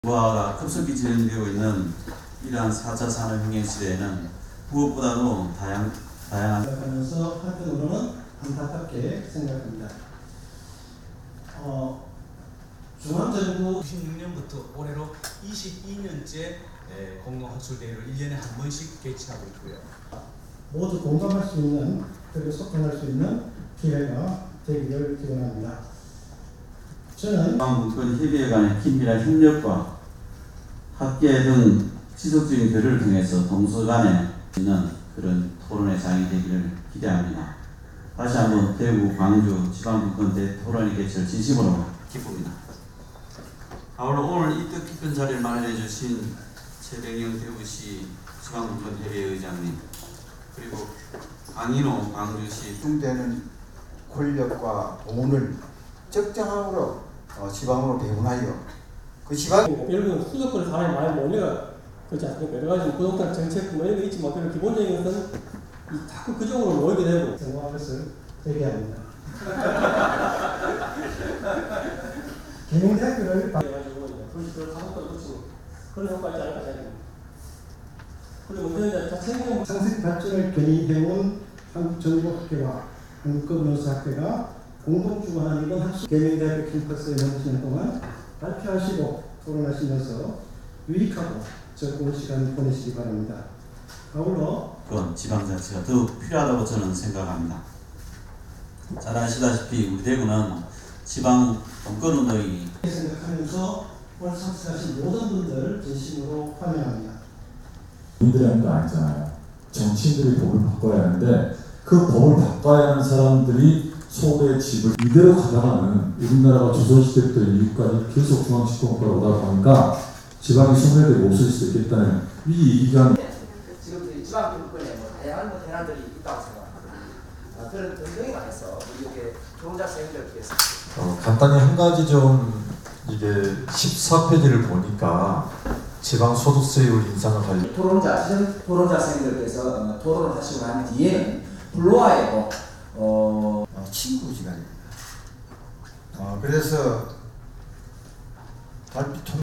부하가 급속히 진행되고 있는 이러한 4차 산업혁명 시대에는 무엇보다도 다양한 생각하면서 한편으로는 안타깝게 생각합니다. 중앙정부 96년부터 올해로 22년째 공동학술대회를 1년에 한 번씩 개최하고 있고요. 모두 공감할 수 있는 그리고 소통할 수 있는 기회가 되기를 기원합니다. 저는 문건 협의회 간의 긴밀한 협력과 학계 등 지속적인 교류를 통해서 동서 간에 있는 그런 토론의 장이 되기를 기대합니다. 다시 한번 대구, 광주 지방분권 대토론회 개최를 진심으로 기쁩니다. 아울러 오늘 이 뜻깊은 자리를 마련해 주신 최병영 대구시 지방분권 협의회 의장님, 그리고 강인호 광주시 집중되는 권력과 돈을 적정함으로 지방으로 배분하여 그 지방 여러분 수도권 사람이 많이 몰려 그렇지 않습니까? 여러 가지 부동산 정책 뭐 이런 거 있지만 그런 기본적인 것은 자꾸 그쪽으로 모이게 되고 정말 것을 얘기합니다. 개명대학교를 해가지고 그것이 더 가속도를 붙이고 그런 효과가 있지 않을까 생각합니다. 그리고 문제는 자체적인 상생 발전을 견인해온 한국정보학회와 한국거버넌스학회가 공동 주관한 이번 학술 개명대학교 캠퍼스에 머무시는 동안 발표하시고 토론하시면서 유익하고 즐거운 시간 보내시기 바랍니다. 아울러 지방자치가 더욱 필요하다고 저는 생각합니다. 잘 아시다시피 우리 대구는 지방 분권운동이 생각하면서 오늘 참석하신 모든 분들 진심으로 환영합니다. 우리들이 하는 거 아니잖아요. 정치인들이 법을 바꿔야 하는데 그 법을 바꿔야 하는 사람들이 서울의 집을 이대로 가다가는 우리나라가 조선시대부터 이후까지 계속 중앙집권국가로 오다 보니까 지방이 소멸되고 없어질 수 있겠다는 이 이기가 지금 지방 분권에 다양한 대안들이 있다고 생각합니다. 그런 등등이 많아서 이렇게 조언자 선생님들께서 간단히 한 가지 좀 이게 14페이지를 보니까 지방 소득세율 인상을 관련 토론자 선생님들께서 토론을 하시고 난 뒤에는 블로아에 친구 지간입니다. 그래서 달빛